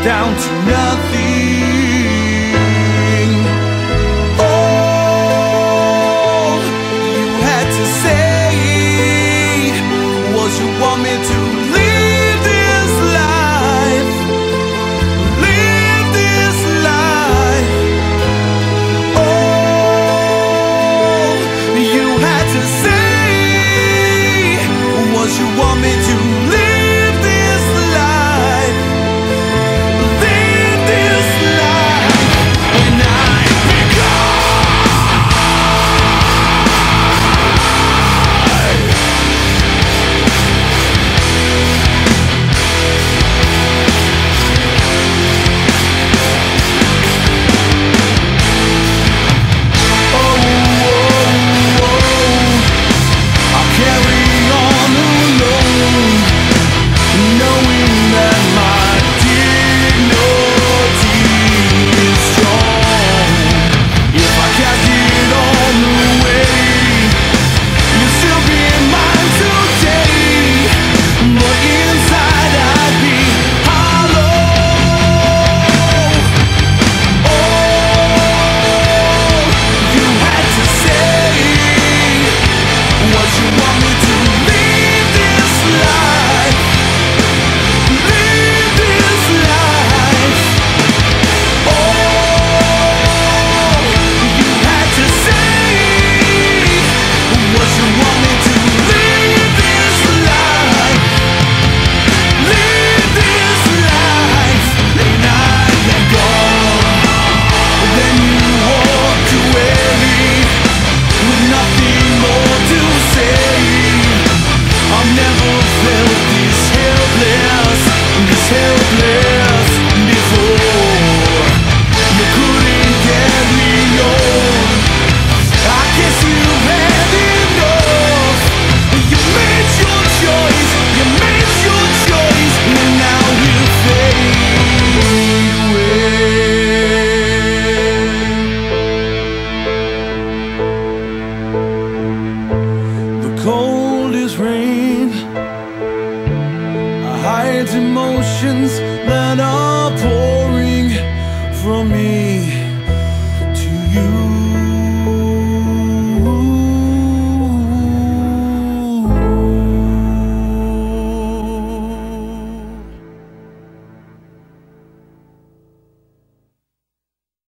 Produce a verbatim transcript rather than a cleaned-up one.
down to nothing. All you had to say was you want me to live this life, live this life. All you had to say was you want me to live this life, live this life. When I hides emotions that are pouring from me.